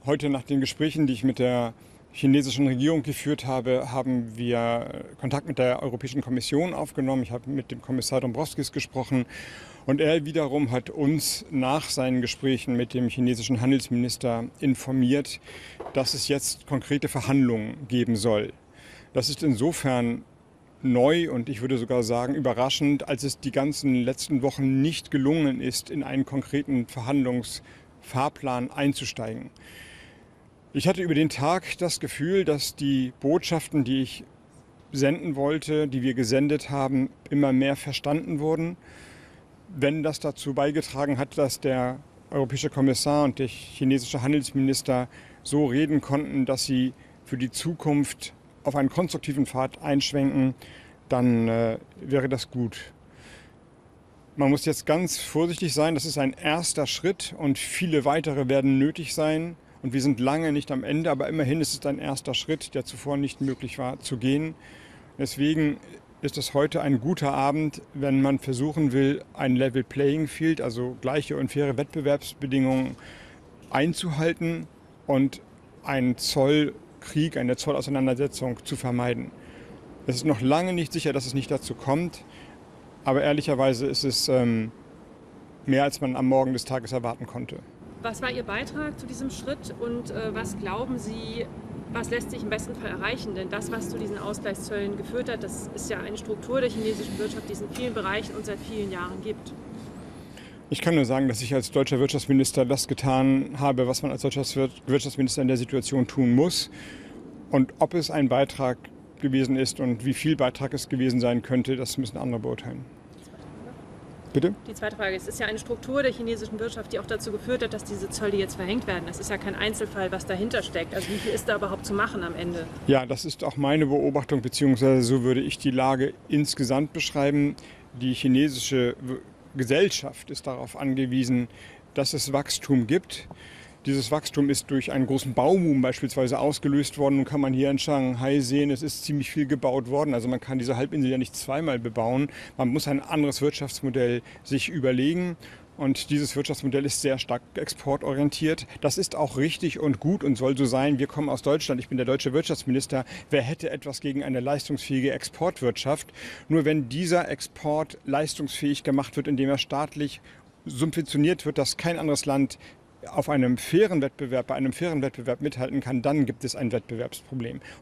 Heute nach den Gesprächen, die ich mit der chinesischen Regierung geführt habe, haben wir Kontakt mit der Europäischen Kommission aufgenommen. Ich habe mit dem Kommissar Dombrovskis gesprochen und er wiederum hat uns nach seinen Gesprächen mit dem chinesischen Handelsminister informiert, dass es jetzt konkrete Verhandlungen geben soll. Das ist insofern neu und ich würde sogar sagen überraschend, als es die ganzen letzten Wochen nicht gelungen ist, in einen konkreten Verhandlungsfahrplan einzusteigen. Ich hatte über den Tag das Gefühl, dass die Botschaften, die ich senden wollte, die wir gesendet haben, immer mehr verstanden wurden. Wenn das dazu beigetragen hat, dass der europäische Kommissar und der chinesische Handelsminister so reden konnten, dass sie für die Zukunft auf einen konstruktiven Pfad einschwenken, dann wäre das gut. Man muss jetzt ganz vorsichtig sein, das ist ein erster Schritt und viele weitere werden nötig sein. Und wir sind lange nicht am Ende, aber immerhin ist es ein erster Schritt, der zuvor nicht möglich war zu gehen. Deswegen ist es heute ein guter Abend, wenn man versuchen will, ein Level Playing Field, also gleiche und faire Wettbewerbsbedingungen einzuhalten und einen Zollkrieg, eine Zollauseinandersetzung zu vermeiden. Es ist noch lange nicht sicher, dass es nicht dazu kommt, aber ehrlicherweise ist es mehr, als man am Morgen des Tages erwarten konnte. Was war Ihr Beitrag zu diesem Schritt und was glauben Sie, was lässt sich im besten Fall erreichen? Denn das, was zu diesen Ausgleichszöllen geführt hat, das ist ja eine Struktur der chinesischen Wirtschaft, die es in vielen Bereichen und seit vielen Jahren gibt. Ich kann nur sagen, dass ich als deutscher Wirtschaftsminister das getan habe, was man als deutscher Wirtschaftsminister in der Situation tun muss. Und ob es ein Beitrag gewesen ist und wie viel Beitrag es gewesen sein könnte, das müssen andere beurteilen. Bitte? Die zweite Frage, es ist ja eine Struktur der chinesischen Wirtschaft, die auch dazu geführt hat, dass diese Zölle jetzt verhängt werden. Das ist ja kein Einzelfall, was dahinter steckt. Also wie viel ist da überhaupt zu machen am Ende? Ja, das ist auch meine Beobachtung, beziehungsweise so würde ich die Lage insgesamt beschreiben. Die chinesische Gesellschaft ist darauf angewiesen, dass es Wachstum gibt. Dieses Wachstum ist durch einen großen Bauboom beispielsweise ausgelöst worden. Nun kann man hier in Shanghai sehen, es ist ziemlich viel gebaut worden. Also man kann diese Halbinsel ja nicht zweimal bebauen. Man muss ein anderes Wirtschaftsmodell sich überlegen. Und dieses Wirtschaftsmodell ist sehr stark exportorientiert. Das ist auch richtig und gut und soll so sein. Wir kommen aus Deutschland. Ich bin der deutsche Wirtschaftsminister. Wer hätte etwas gegen eine leistungsfähige Exportwirtschaft? Nur wenn dieser Export leistungsfähig gemacht wird, indem er staatlich subventioniert wird, dass kein anderes Land bei einem fairen Wettbewerb mithalten kann, dann gibt es ein Wettbewerbsproblem.